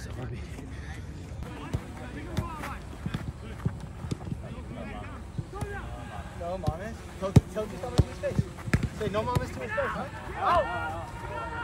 Ça va, mais... No, Marvis. Tell Gustavo to his face. Say no, Marvis to his face, huh? Oh!